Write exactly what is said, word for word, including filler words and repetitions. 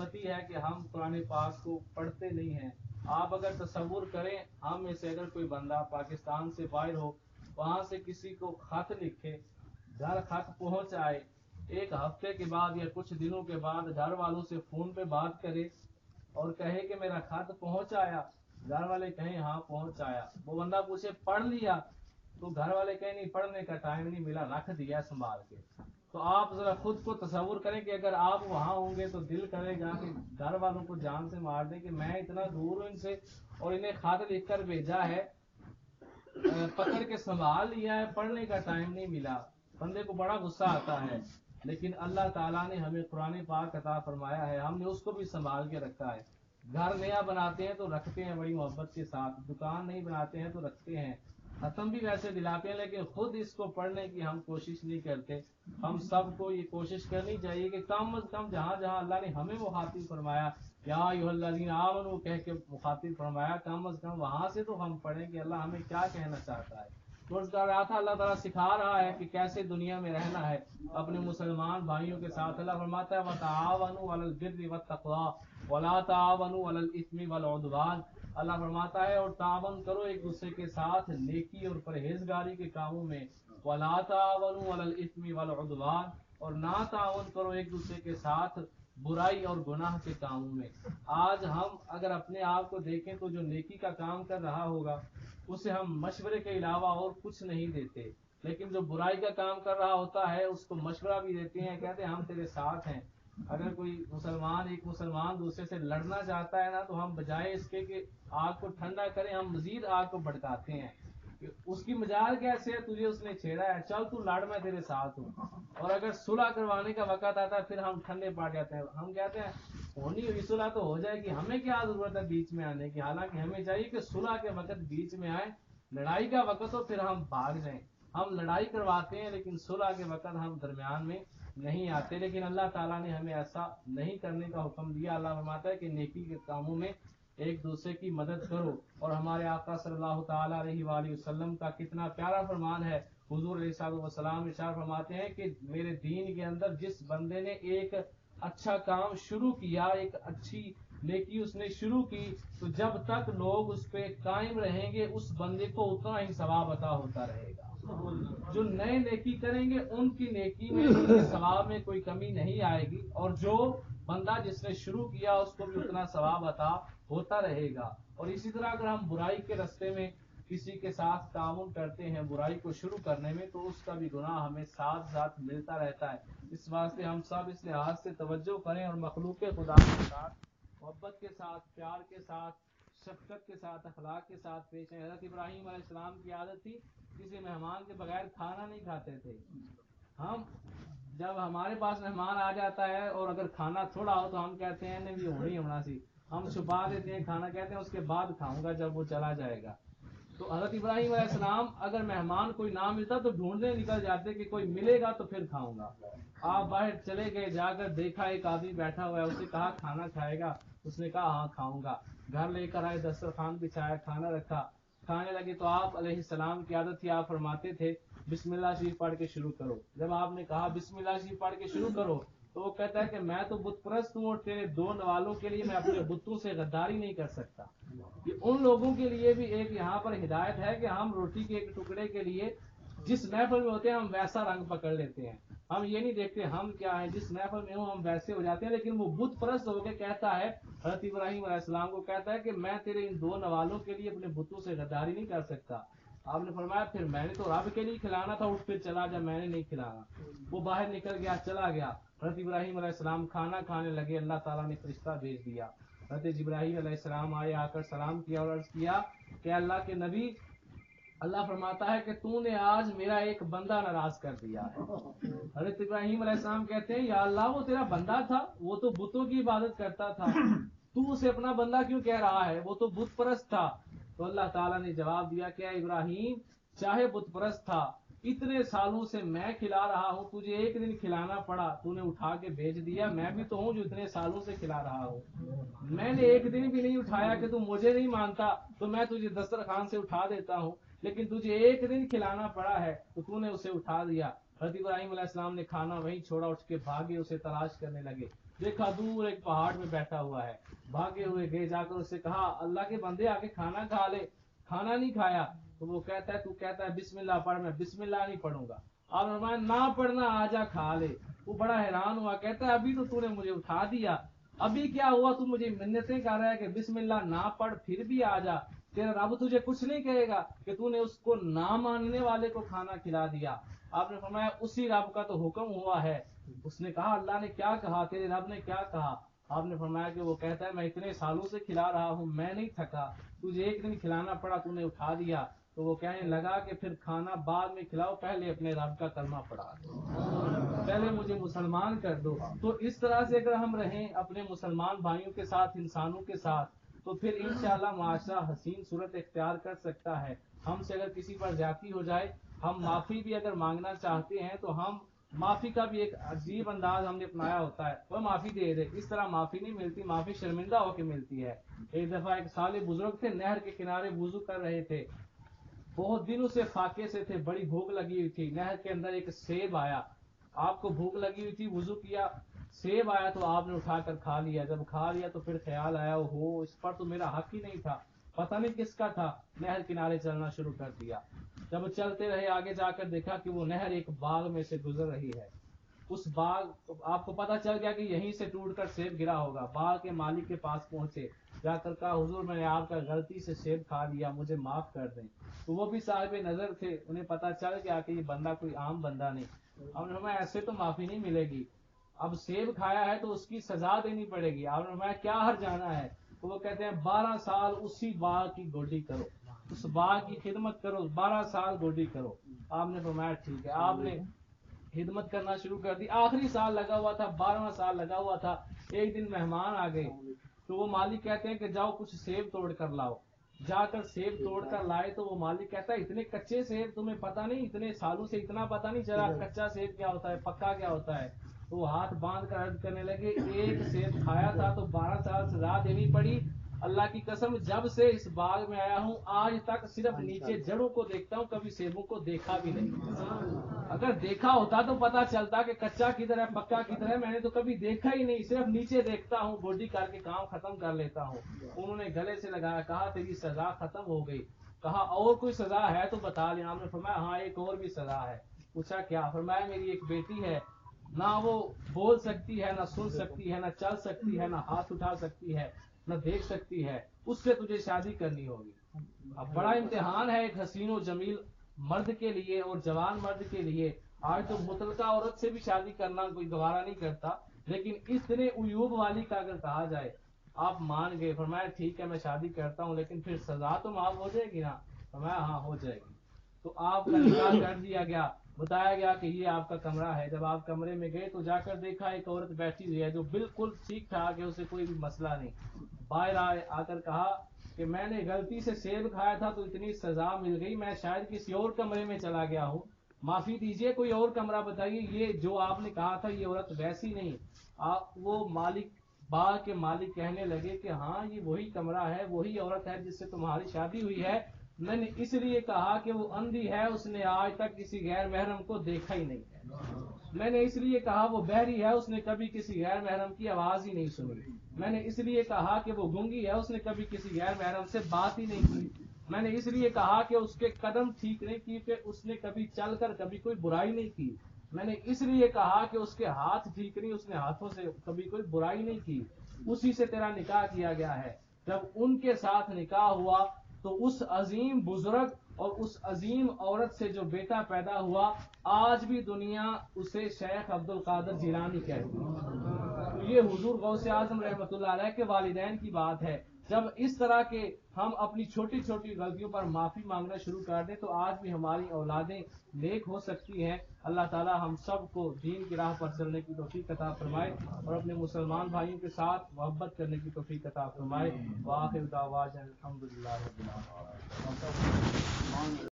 بدقسمتی ہے کہ ہم قرآن پاک کو پڑھتے نہیں ہیں. آپ اگر تصور کریں ہم میں سے اگر کوئی بندہ پاکستان سے باہر ہو, وہاں سے کسی کو خط لکھے, گھر خط پہنچ آئے, ایک ہفتے کے بعد یا کچھ دنوں کے بعد گھر والوں سے فون پہ بات کرے اور کہے کہ میرا خط پہنچ آیا, گھر والے کہیں ہاں پہنچ آیا, وہ بندہ پوچھے پڑھ لیا, تو گھر والے کہیں نہیں پڑھنے کا ٹائم نہیں ملا, رکھ دیا سنبھال کے. تو آپ ذرا خود کو تصور کریں کہ اگر آپ وہاں ہوں گے تو دل کرے گا کہ گھر والوں کو جان سے مار دیں کہ میں اتنا دور ہوں ان سے اور انہیں خط لکھ کر بھیجا ہے, پکڑ کے سنبھال لیا ہے, پڑھنے کا ٹائم نہیں ملا. بندے کو بڑا غصہ آتا ہے, لیکن اللہ تعالیٰ نے ہمیں قرآن پاک عطا فرمایا ہے, ہم نے اس کو بھی سنبھال کے رکھا ہے. گھر نیا بناتے ہیں تو رکھتے ہیں بڑی محبت کے ساتھ, دکان نہیں بناتے ہیں تو رکھتے ہیں, ختم بھی ویسے دلاتے ہیں, لیکن خود اس کو پڑھنے کی ہم کوشش نہیں کرتے. ہم سب کو یہ کوشش کرنی چاہیے کہ کم از کم جہاں جہاں اللہ نے ہمیں مخاطب فرمایا یا ایھا الذین آمنوا کہہ کے مخاطب فرمایا, کم از کم وہاں سے تو ہم پڑھیں کہ اللہ ہمیں کیا کہنا چاہتا ہے. تو کر رہا تھا اللہ تعالیٰ سکھا رہا ہے کہ کیسے دنیا میں رہنا ہے اپنے مسلمان بھائیوں کے ساتھ. اللہ فرماتا ہے وَتَعَاوَنُوا عَلَى الْبِرِّ وَالتَّقْوَىٰ وَلَا تَعَاوَنُوا عَلَى الْإِثْمِ وَالْعُدْوَانِ. اللہ فرماتا ہے اور تعاون کرو ایک دوسرے کے ساتھ نیکی اور پرہیزگاری کے کاموں میں, وَلَا تَعَاوَنُوا عَلَى الْإِثْمِ وَالْعُدْوَانِ, اور نہ تعاون کرو ایک دوسرے کے ساتھ برائی اور گناہ کے کاموں میں. آج ہم اگر اپنے آپ کو دیکھیں تو جو نیکی کا کام کر رہا ہوگا اسے ہم مشورے کے علاوہ اور کچھ نہیں دیتے, لیکن جو برائی کا کام کر رہا ہوتا ہے اس کو مشورہ بھی دیتے ہیں, کہتے ہیں ہم تیرے ساتھ ہیں. اگر کوئی مسلمان ایک مسلمان دوسرے سے لڑنا چاہتا ہے نا, تو ہم بجائے اس کے کہ آگ کو ٹھنڈا کریں ہم مزید آگ کو بھڑکاتے ہیں کہ اس کی مجال کیسے ہے, تجھے اس نے چھیڑا ہے, چل تو لڑ میں تیرے ساتھ ہوں. اور اگر صلح کروانے کا وقت آتا ہے پھر ہم ٹھنڈے پڑ جاتے ہیں, ہم کہتے ہیں ہونی ہوئی صلح تو ہو جائے گی, ہمیں کیا ضرورت ہے بیچ میں آنے کی. حالانکہ ہمیں چاہیے کہ صلح کے وقت بیچ میں آئے, لڑائی کا وقت ہو پھر ہم بھاگ جائیں. ہم لڑائی کرواتے ہیں لیکن صلح کے وقت ہم درمیان میں نہیں آتے, لیکن اللہ تعالیٰ نے ہمیں ایسا نہیں کرنے کا حکم دیا. اللہ فرماتا ہے کہ نیکی کے کاموں میں ایک دوسرے کی مدد کرو. اور ہمارے آقا صلی اللہ تعالیٰ علیہ وآلہ وسلم کا کتنا پیارا فرمان ہے, حضور علیہ الصلوۃ والسلام ارشاد فرماتے ہیں کہ میرے دین کے اندر جس بندے نے ایک اچھا کام شروع کیا, ایک اچھی نیکی اس نے شروع کی, تو جب تک لوگ اس پہ قائم رہیں گے اس بندے کو اتنا ہی ثواب عطا ہوتا رہے گا. جو نئے نیکی کریں گے ان کی نیکی میں ان کے ثواب میں کوئی کمی نہیں آئے گی, اور جو بندہ جس نے شروع کیا اس کو بھی اتنا ثواب عطا ہوتا رہے گا. اور اسی طرح اگر ہم برائی کے راستے میں کسی کے ساتھ تعاون کرتے ہیں برائی کو شروع کرنے میں, تو اس کا بھی گناہ ہمیں ساتھ ساتھ ملتا رہتا ہے. اس واسطے ہم سب اس لحاظ سے توجہ کریں اور مخلوق خدا کے ساتھ محبت کے ساتھ, پیار کے ساتھ, شفقت کے ساتھ, اخلاق کے ساتھ پیش آئیں. حضرت ابراہیم علیہ السلام کی عادت تھی کسی مہمان کے بغیر کھانا نہیں کھاتے تھے. ہم جب ہمارے پاس مہمان آ جاتا ہے اور اگر کھانا تھوڑا ہو تو ہم کہتے ہیں نہیں ہونی ہونا سی, ہم چھپا دیتے ہیں کھانا, کہتے ہیں اس کے بعد کھاؤں گا جب وہ چلا جائے گا. تو حضرت ابراہیم علیہ السلام اگر مہمان کوئی نہ ملتا تو ڈھونڈنے نکل جاتے کہ کوئی ملے گا تو پھر کھاؤں گا. آپ باہر چلے گئے, جا کر دیکھا ایک آدمی بیٹھا ہوا ہے, اسے کہا کھانا کھائے گا, اس نے کہا ہاں کھاؤں گا. گھر لے کر آئے, دسترخوان بچھایا, کھانا رکھا, کھانے لگے. تو آپ علیہ السلام کی عادت تھی, آپ فرماتے تھے بسم اللہ شریف پڑھ کے شروع کرو. جب آپ نے کہا بسم اللہ شریف پڑھ کے شروع کرو تو وہ کہتا ہے کہ میں تو بت پرست ہوں اور تیرے دو نوالوں کے لیے میں اپنے بتوں سے غداری نہیں کر سکتا. یہ ان لوگوں کے لیے بھی ایک یہاں پر ہدایت ہے کہ ہم روٹی کے ایک ٹکڑے کے لیے جس محفل میں ہوتے ہیں ہم ویسا رنگ پکڑ لیتے ہیں. ہم یہ نہیں دیکھتے ہم کیا ہیں, جس محفل میں ہوں ہم ویسے ہو جاتے ہیں. لیکن وہ بت پرست ہو کے کہتا ہے, حضرت ابراہیم علیہ السلام کو کہتا ہے کہ میں تیرے ان دو نوالوں کے لیے اپنے بتوں سے غداری نہیں کر سکتا. آپ نے فرمایا پھر میں نے تو رب کے لیے کھلانا تھا, اٹھ پھر چلا جا, میں نے نہیں کھلانا. وہ باہر نکل گیا, چلا گیا. حضرت ابراہیم علیہ السلام کھانا کھانے لگے, اللہ تعالیٰ نے فرشتہ بھیج دیا. حضرت جبرائیل علیہ السلام آئے, آ کر سلام کیا اور عرض کیا کہ اللہ کے نبی, اللہ فرماتا ہے کہ تو نے آج میرا ایک بندہ ناراض کر دیا ہے. حضرت ابراہیم علیہ السلام کہتے ہیں یا اللہ وہ تیرا بندہ تھا, وہ تو بتوں کی عبادت کرتا تھا, تو اسے اپنا بندہ کیوں کہہ رہا ہے, وہ تو بت پرست تھا. تو اللہ تعالیٰ نے جواب دیا کہ اے ابراہیم, چاہے بت پرست تھا, اتنے سالوں سے میں کھلا رہا ہوں, تجھے ایک دن کھلانا پڑا, تو نے اٹھا کے بھیج دیا. میں بھی تو ہوں جو اتنے سالوں سے کھلا رہا ہوں. میں نے ایک دن بھی نہیں اٹھایا کہ تو مجھے نہیں مانتا تو میں تجھے دسترخوان سے اٹھا دیتا ہوں, لیکن تجھے ایک دن کھلانا پڑا ہے تو تو نے اسے اٹھا دیا. حضرت ابراہیم علیہ السلام نے کھانا وہیں چھوڑا, اٹھ کے بھاگے, اسے تلاش کرنے لگے. دیکھا دور ایک پہاڑ میں بیٹھا ہوا ہے, بھاگے ہوئے گئے, جا کر اس سے کہا اللہ کے بندے آ کے کھانا کھا لے. کھانا نہیں کھایا تو وہ کہتا ہے تو کہتا ہے بسم اللہ پڑھ, میں بسم اللہ نہیں پڑھوں گا. آپ نے فرمایا نہ پڑھنا, آ جا کھا لے. وہ بڑا حیران ہوا, کہتا ہے ابھی تو تو نے مجھے اٹھا دیا, ابھی کیا ہوا, تو مجھے منتیں کر رہا ہے کہ بسم اللہ نہ پڑھ پھر بھی آ جا. تیرا رب تجھے کچھ نہیں کہے گا کہ تو نے اس کو نہ ماننے والے کو کھانا کھلا دیا. آپ نے فرمایا اسی رب کا تو حکم ہوا ہے. اس نے کہا اللہ نے کیا کہا, تیرے رب نے کیا کہا؟ آپ نے فرمایا کہ وہ کہتا ہے میں اتنے سالوں سے کھلا رہا ہوں, میں نہیں تھکا, تجھے ایک دن کھلانا پڑا, تو نے اٹھا دیا. تو وہ کہنے لگا کہ پھر کھانا بعد میں کھلاؤ, پہلے اپنے رب کا کلمہ پڑھا دو, پہلے مجھے مسلمان کر دو. تو اس طرح سے اگر ہم رہیں اپنے مسلمان بھائیوں کے ساتھ, انسانوں کے ساتھ, تو پھر انشاءاللہ معاشرہ حسین صورت اختیار کر سکتا ہے. ہم سے اگر کسی پر زیادتی ہو جائے, ہم معافی بھی اگر مانگنا چاہتے ہیں تو ہم معافی کا بھی ایک عجیب انداز ہم نے اپنایا ہوتا ہے, وہ معافی دے دے. اس طرح معافی نہیں ملتی, معافی شرمندہ ہو کے ملتی ہے. ایک دفعہ ایک صالح بزرگ تھے, نہر کے کنارے وضو کر رہے تھے, بہت دنوں سے فاقے سے تھے, بڑی بھوک لگی ہوئی تھی. نہر کے اندر ایک سیب آیا, آپ کو بھوک لگی ہوئی تھی, وضو کیا, سیب آیا تو آپ نے اٹھا کر کھا لیا. جب کھا لیا تو پھر خیال آیا ہو اس پر تو میرا حق ہی نہیں تھا, پتہ نہیں کس کا تھا. نہر کنارے چلنا شروع کر دیا. جب چلتے رہے آگے جا کر دیکھا کہ وہ نہر ایک باغ میں سے گزر رہی ہے. اس باغ آپ کو پتا چل گیا کہ یہیں سے ٹوٹ کر سیب گرا ہوگا. باغ کے مالک کے پاس پہنچے, جا کر کہا حضور میں نے آپ کا غلطی سے سیب کھا لیا, مجھے معاف کر دیں. تو وہ بھی صاحب نظر تھے, انہیں پتا چل گیا کہ یہ بندہ کوئی عام بندہ نہیں. ہم نے فرمایا ایسے تو معافی نہیں ملے گی, اب سیب کھایا ہے تو اس کی سزا دینی پڑے گی. آپ نے فرمایا کیا ہر جانا ہے؟ تو وہ کہتے ہیں بارہ سال اسی باغ کی گوڈی کرو, اس باغ کی خدمت کرو, بارہ سال گوڈی کرو. آپ نے فرمایا ٹھیک ہے. آپ نے خدمت کرنا شروع کر دی. آخری سال لگا ہوا تھا, بارہواں سال لگا ہوا تھا. ایک دن مہمان آ گئے تو وہ مالک کہتے ہیں کہ جاؤ کچھ سیب توڑ کر لاؤ. جا کر سیب توڑ کر لائے تو وہ مالک کہتا ہے اتنے کچے سیب تمہیں پتہ نہیں, اتنے سالوں سے اتنا پتہ نہیں چلا کچا سیب کیا ہوتا ہے, پکا کیا ہوتا ہے. تو وہ ہاتھ باندھ کر عرض کرنے لگے ایک سیب کھایا تھا تو بارہ سال سزا دینی پڑی. اللہ کی قسم جب سے اس باغ میں آیا ہوں آج تک صرف نیچے جڑوں کو دیکھتا ہوں, کبھی سیبوں کو دیکھا بھی نہیں. اگر دیکھا ہوتا تو پتا چلتا کہ کچا کدھر ہے پکا کدھر ہے, میں نے تو کبھی دیکھا ہی نہیں, صرف نیچے دیکھتا ہوں, گوڈی کر کے کام ختم کر لیتا ہوں. انہوں نے گلے سے لگایا, کہا تیری سزا ختم ہو گئی. کہا اور کوئی سزا ہے تو بتا لیں. آپ نے فرمایا ہاں ایک اور بھی سزا ہے. پوچھا کیا؟ فرمایا میری ایک بیٹی ہے, نہ وہ بول سکتی ہے, نہ سن سکتی ہے, نہ چل سکتی ہے, نہ ہاتھ اٹھا سکتی ہے, نہ دیکھ سکتی ہے, اس سے تجھے شادی کرنی ہوگی. اب بڑا امتحان ہے ایک حسین و جمیل مرد کے لیے اور جوان مرد کے لیے. آج تو مطلقہ عورت سے بھی شادی کرنا کوئی گوارا نہیں کرتا, لیکن اتنے عیوب والی کا اگر کہا جائے آپ مان گئے. فرمایا ٹھیک ہے میں شادی کرتا ہوں, لیکن پھر سزا تو معاف ہو جائے گی نا؟ فرمایا ہاں ہو جائے گی. تو آپ کا نکاح کر دیا گیا. بتایا گیا کہ یہ آپ کا کمرہ ہے. جب آپ کمرے میں گئے تو جا کر دیکھا ایک عورت بیٹھی ہوئی ہے جو بالکل ٹھیک ٹھاک ہے, اسے کوئی بھی مسئلہ نہیں. باہر آئے, آ کر کہا کہ میں نے غلطی سے سیب کھایا تھا تو اتنی سزا مل گئی, میں شاید کسی اور کمرے میں چلا گیا ہوں, معافی دیجئے, کوئی اور کمرہ بتائیے. یہ جو آپ نے کہا تھا یہ عورت ویسی نہیں. آپ وہ مالک باغ کے مالک کہنے لگے کہ ہاں یہ وہی کمرہ ہے, وہی عورت ہے جس سے تمہاری شادی ہوئی ہے. میں نے اس لیے کہا کہ وہ اندھی ہے, اس نے آج تک کسی غیر محرم کو دیکھا ہی نہیں ہے. میں نے اس لیے کہا وہ بہری ہے, اس نے کبھی کسی غیر محرم کی آواز ہی نہیں سنی. میں نے اس لیے کہا کہ وہ گونگی ہے, اس نے کبھی کسی غیر محرم سے بات ہی نہیں کی. میں نے اس لیے کہا کہ اس کے قدم ٹھیک نہیں کی کہ اس نے کبھی چل کر کبھی کوئی برائی نہیں کی. میں نے اس لیے کہا کہ اس کے ہاتھ ٹھیک نہیں, اس نے ہاتھوں سے کبھی کوئی برائی نہیں کی. اسی سے تیرا نکاح کیا گیا ہے. جب ان کے ساتھ نکاح ہوا تو اس عظیم بزرگ اور اس عظیم عورت سے جو بیٹا پیدا ہوا, آج بھی دنیا اسے شیخ عبد القادر جیلانی کہتی ہے. تو یہ حضور غوث اعظم رحمۃ اللہ علیہ کے والدین کی بات ہے. جب اس طرح کے ہم اپنی چھوٹی چھوٹی غلطیوں پر معافی مانگنا شروع کر دیں تو آج بھی ہماری اولادیں نیک ہو سکتی ہیں. اللہ تعالی ہم سب کو دین کی راہ پر چلنے کی توفیق عطا فرمائے اور اپنے مسلمان بھائیوں کے ساتھ محبت کرنے کی توفیق عطا فرمائے. وآخر دعوانا الحمدللہ رب العالمین.